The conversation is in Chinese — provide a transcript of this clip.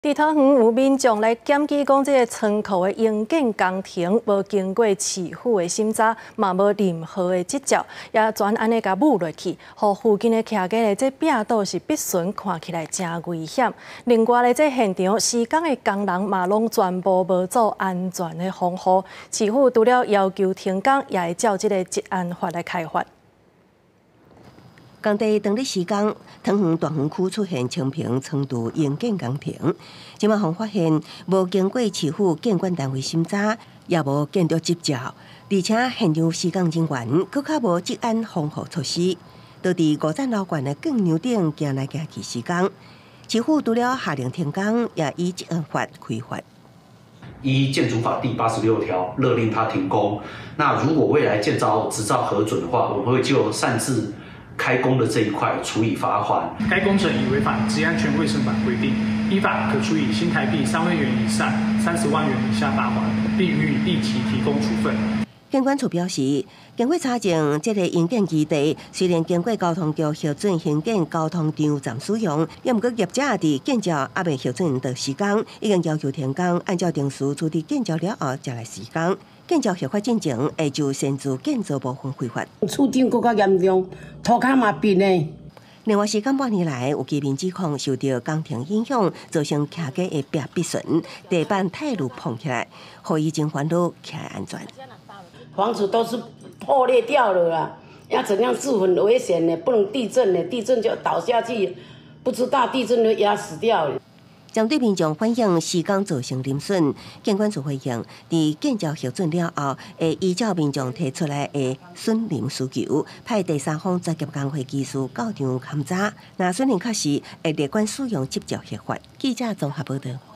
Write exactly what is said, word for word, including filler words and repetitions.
地桃园有民众来检举，讲这个仓库的营建工程无经过市府的审查，嘛无任何的执照，也全安尼甲舞落去，互附近的徛家的这壁道是必顺，看起来真危险。另外咧，这现场施工的工人嘛，拢全部无做安全的防护。市府除了要求停工，也会照这个治安法来开发。 工地当日施工，桃园大园区出现清平仓储营建工程，即马方发现无经过市府监管单位审查，也无建筑执照，而且现场施工人员搁较无治安防护措施，导致五层楼高的钢梁顶行来行去施工。市府除了下令停工，也以治安法开罚。 依建筑法第八十六条，勒令他停工。那如果未来建造执照核准的话，我们会就擅自 开工的这一块处以罚款。 该工程已违反《治安全卫生法》规定，依法可处以新台币三万元以上三十万元以下罚款，并予以立即提供处分。 监管处表示，经过查证，这个营建基地虽然经过交通局核准兴建交通场站使用，也毋过业者伫建造还未核准就施工，已经要求停工，按照定时处理建造了后才来施工。 建造合法进程会就先自建造部分挥发， 厝顶更加严重，土骹嘛变呢。 另外，施工半年来有居民指控受到工程影响，造成徛家的壁必顺，地板太路碰起来，互已经烦恼徛安全。 房子都是破裂掉了啦，要怎样治很危险呢？不能地震呢，地震就倒下去，不知道地震就压死掉了。 针对民众反映施工造成林损，监管处回应，伫建造核准了后，会依照民众提出来的损林需求，派第三方专业工会技师到场勘查。若损林确实会列管使用执照合法。记者综合报道。